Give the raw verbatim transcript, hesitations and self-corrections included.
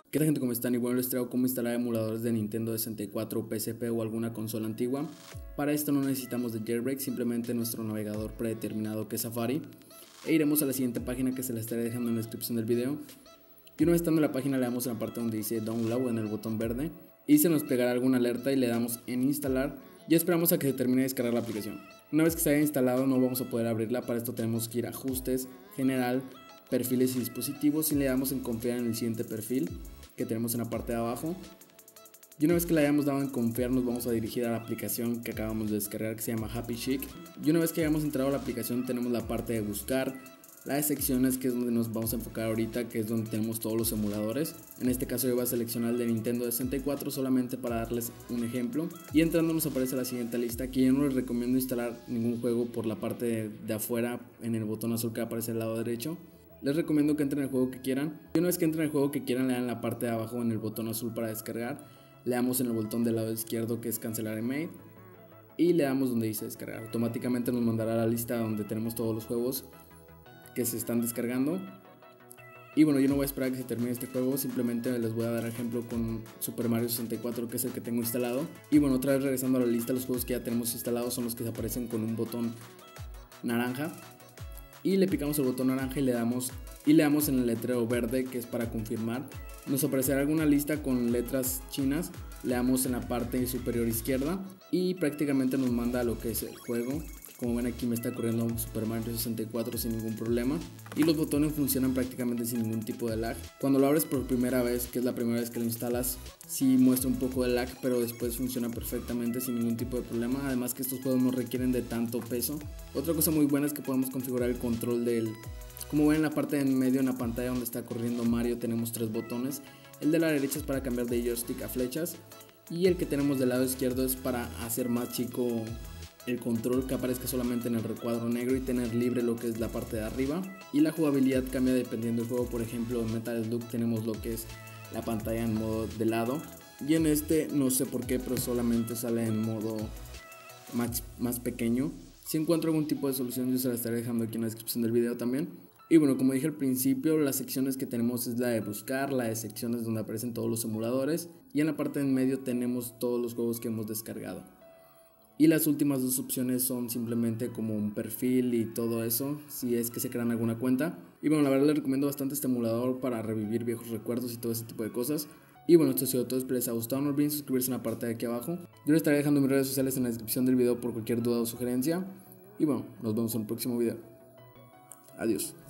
¿Qué tal, gente? ¿Cómo están? Y bueno, les traigo cómo instalar emuladores de Nintendo sesenta y cuatro, P S P o alguna consola antigua. Para esto no necesitamos de jailbreak, simplemente nuestro navegador predeterminado que es Safari. E iremos a la siguiente página que se la estaré dejando en la descripción del video. Y una vez estando en la página le damos en la parte donde dice Download, en el botón verde. Y se nos pegará alguna alerta y le damos en instalar. Y esperamos a que se termine de descargar la aplicación. Una vez que se haya instalado no vamos a poder abrirla, para esto tenemos que ir a Ajustes, General, Perfiles y Dispositivos y le damos en Confiar en el siguiente perfil que tenemos en la parte de abajo. Y una vez que le hayamos dado en confiar nos vamos a dirigir a la aplicación que acabamos de descargar, que se llama Happy Chic. Y una vez que hayamos entrado a la aplicación tenemos la parte de buscar, la de secciones, que es donde nos vamos a enfocar ahorita, que es donde tenemos todos los emuladores. En este caso yo voy a seleccionar el de Nintendo sesenta y cuatro solamente para darles un ejemplo. Y entrando nos aparece la siguiente lista. Aquí yo no les recomiendo instalar ningún juego por la parte de, de afuera, en el botón azul que aparece al lado derecho. Les recomiendo que entren al juego que quieran. Y una vez que entren al juego que quieran, le dan la parte de abajo en el botón azul para descargar. Le damos en el botón del lado izquierdo que es cancelar email. Y le damos donde dice descargar. Automáticamente nos mandará la lista donde tenemos todos los juegos que se están descargando. Y bueno, yo no voy a esperar a que se termine este juego. Simplemente les voy a dar ejemplo con Super Mario sesenta y cuatro, que es el que tengo instalado. Y bueno, otra vez regresando a la lista, los juegos que ya tenemos instalados son los que aparecen con un botón naranja. Y le picamos el botón naranja y le damos y le damos en el letrero verde, que es para confirmar. Nos aparecerá alguna lista con letras chinas. Le damos en la parte superior izquierda y prácticamente nos manda a lo que es el juego. Como ven, aquí me está corriendo Super Mario sesenta y cuatro sin ningún problema. Y los botones funcionan prácticamente sin ningún tipo de lag. Cuando lo abres por primera vez, que es la primera vez que lo instalas, sí muestra un poco de lag, pero después funciona perfectamente sin ningún tipo de problema. Además que estos juegos no requieren de tanto peso. Otra cosa muy buena es que podemos configurar el control del... Como ven en la parte de en medio, en la pantalla donde está corriendo Mario, tenemos tres botones. El de la derecha es para cambiar de joystick a flechas. Y el que tenemos del lado izquierdo es para hacer más chico el control, que aparezca solamente en el recuadro negro y tener libre lo que es la parte de arriba. Y la jugabilidad cambia dependiendo del juego. Por ejemplo, en Metal Slug tenemos lo que es la pantalla en modo de lado, y en este no sé por qué, pero solamente sale en modo más, más pequeño. Si encuentro algún tipo de solución yo se la estaré dejando aquí en la descripción del video también. Y bueno, como dije al principio, las secciones que tenemos es la de buscar, la de secciones donde aparecen todos los emuladores, y en la parte en medio tenemos todos los juegos que hemos descargado. Y las últimas dos opciones son simplemente como un perfil y todo eso, si es que se crean alguna cuenta. Y bueno, la verdad les recomiendo bastante este emulador para revivir viejos recuerdos y todo ese tipo de cosas. Y bueno, esto ha sido todo, espero les haya gustado, no olviden suscribirse en la parte de aquí abajo. Yo les estaré dejando mis redes sociales en la descripción del video por cualquier duda o sugerencia. Y bueno, nos vemos en el próximo video. Adiós.